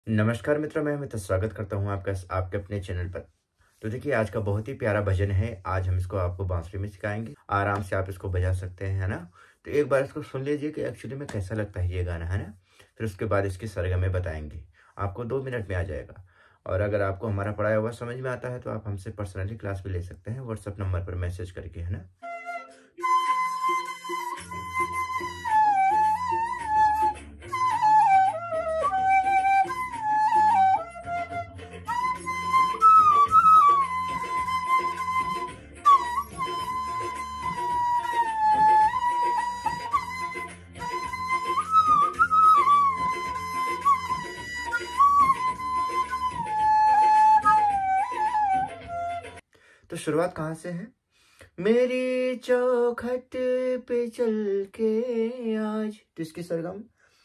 नमस्कार मित्रों, मैं अमित स्वागत करता हूँ आपका आपके अपने चैनल पर। तो देखिए, आज का बहुत ही प्यारा भजन है। आज हम इसको आपको बांसुरी में सिखाएंगे। आराम से आप इसको बजा सकते हैं, है ना। तो एक बार इसको सुन लीजिए कि एक्चुअली में कैसा लगता है ये गाना, है ना। फिर उसके बाद इसकी सरगमें बताएंगे। आपको 2 मिनट में आ जाएगा। और अगर आपको हमारा पढ़ाया हुआ समझ में आता है तो आप हमसे पर्सनली क्लास भी ले सकते हैं, व्हाट्सएप नंबर पर मैसेज करके, है ना। तो शुरुआत कहाँ से है? मेरी चौखट पे चल के आज, तो इसकी सरगम।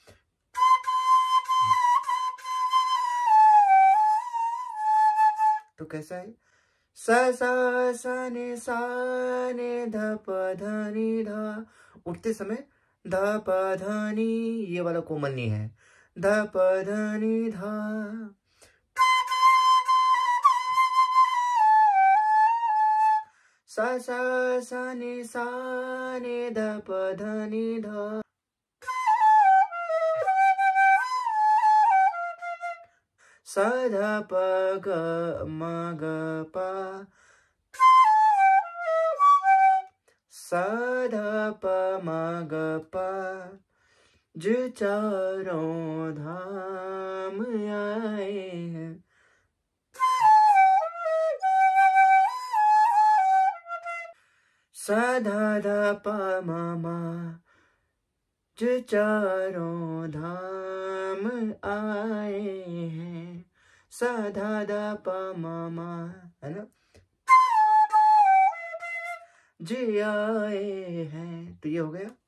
तो कैसा है? सा सा सा ने ध प ध नि धा। उठते समय ध प ध नि, ये वाला कोमल नी है। ध प ध नि धा। सा सा सा ने ध प ध नि धा। सा ध प ग म ग पा। सा ध प म ग पा। जो चारों धाम आए हैं। सा धा धा पा मा मा। जो चारों धाम आए हैं। सा धा धा पा मा मा, है ना। जी आए हैं, तो ये हो गया।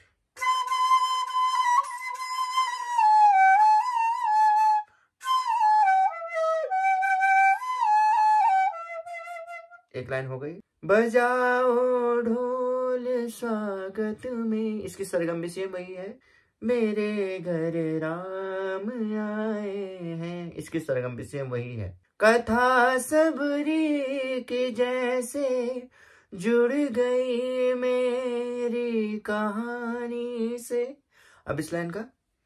एक लाइन हो गई। बजाओ ढोल स्वागत में, इसकी सरगम भी सेम वही है। मेरे घर राम आए हैं, इसकी सरगम भी सेम वही है। कथा सबरी के जैसे जुड़ गई मेरी कहानी से। अब इस लाइन का।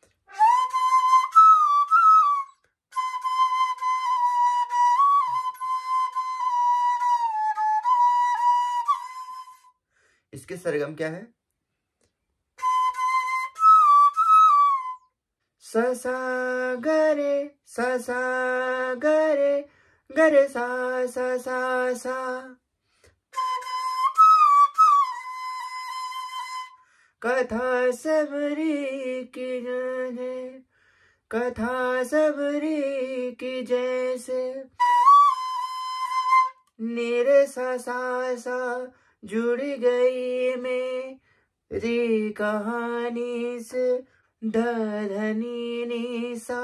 इसके सरगम क्या है? स सा गरे सा सा गरे गरे सा सा सा सा। कथा सबरी की जैसे, कथा सबरी की जैसे। नीरे सा सा सा जुड़ गई मेरी कहानी से। ध धनी नी सा।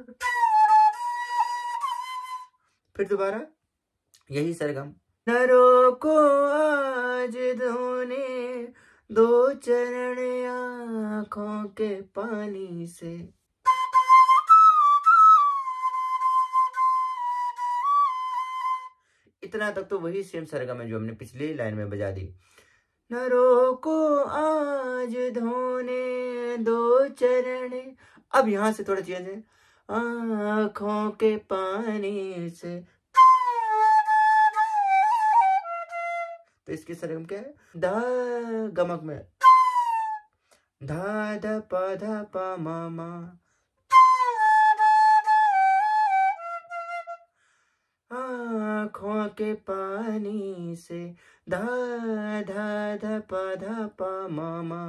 फिर दोबारा यही सरगम। नरों को आज धोने दो चरण आँखों के पानी से। इतना तक तो वही सेम सरगम है जो हमने पिछली लाइन में बजा दी। नरों को आज धोने दो चरण। अब यहां से थोड़ा चेंज है। आँखों के पानी से। तो इसकी सरगम क्या है? धा गमक में धा ध प मा मा। आँखों के पानी से। धा धा ध प मा मा।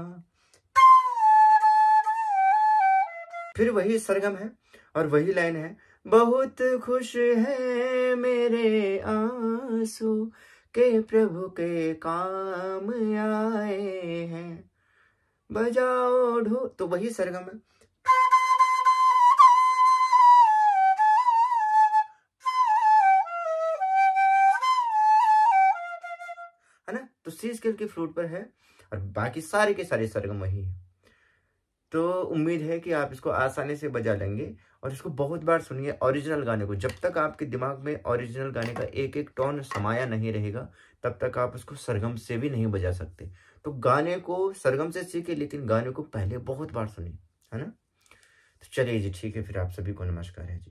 फिर वही सरगम है और वही लाइन है। बहुत खुश है मेरे आंसू के प्रभु के काम आए हैं। बजाओ ढो, तो वही सरगम है। है ना। तो सी स्केल के फ्लूट पर है और बाकी सारे के सारे सरगम वही है। तो उम्मीद है कि आप इसको आसानी से बजा लेंगे और इसको बहुत बार सुनिए ओरिजिनल गाने को। जब तक आपके दिमाग में ओरिजिनल गाने का एक एक टोन समाया नहीं रहेगा, तब तक आप उसको सरगम से भी नहीं बजा सकते। तो गाने को सरगम से सीखे, लेकिन गाने को पहले बहुत बार सुनिए, है ना। तो चलिए जी, ठीक है, फिर आप सभी को नमस्कार है जी।